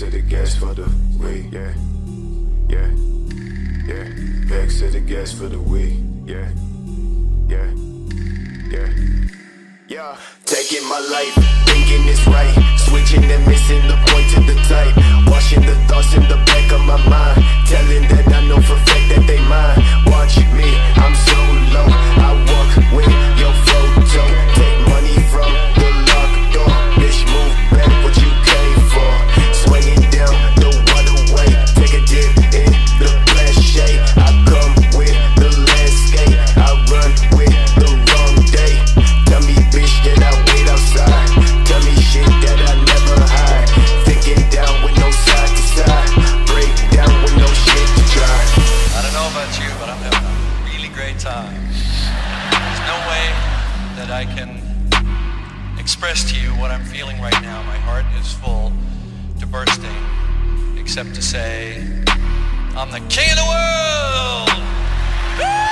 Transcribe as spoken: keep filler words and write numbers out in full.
to the gas for the weed, yeah, yeah, yeah. Back to the gas for the weed, yeah, yeah, yeah, yeah. Taking my life, thinking it's right, switching and missing the point to the type, washing the thoughts in the back of my mind, telling that I know for fact that they mine. Watch me, I'm so low, I walk with your photo, take money from the locked door, bitch move back what you came for, swinging down the waterway, take a dip in the flashe, I come with the landscape, I run with the wrong day, tell me bitch that I wait outside, tell me shit that I never hide, thinking down with no side to side, break down with no shit to try. I don't know about you, but I'm having a really great time. There's no way that I can express to you what I'm feeling right now. My heart is full to bursting, except to say, I'm the king of the world! Woo!